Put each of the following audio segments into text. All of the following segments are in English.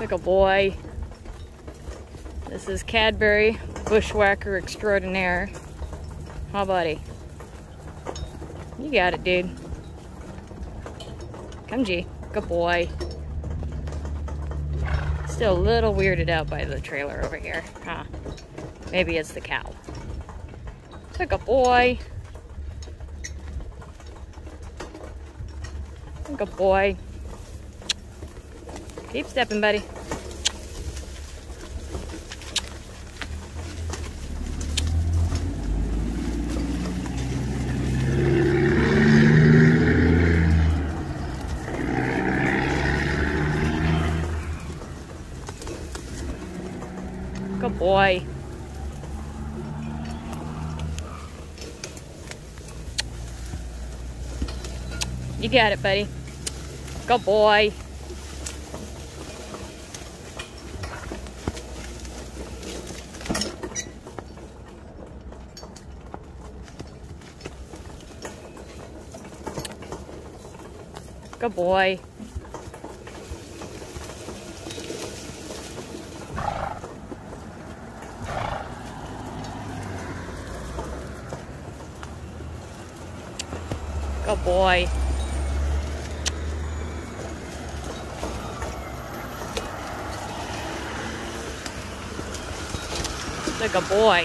Like a boy. This is Cadbury, Bushwhacker extraordinaire. Huh, buddy? You got it, dude. Come, G. Good boy. Still a little weirded out by the trailer over here. Huh. Maybe it's the cow. Like a boy. Like a boy. Keep stepping, buddy. Good boy. You got it, buddy. Good boy. Good boy. Good boy. Like a boy.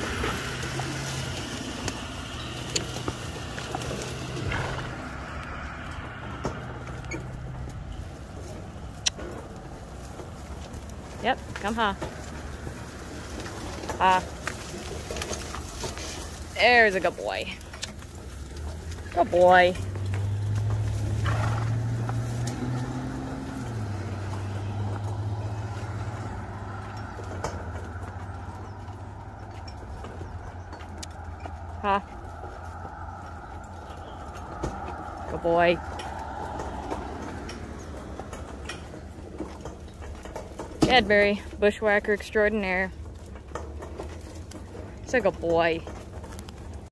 Yep, come ha. Ha. There's a good boy. Good boy. Ha. Good boy. Cadbury, Bushwhacker extraordinaire. It's like a boy.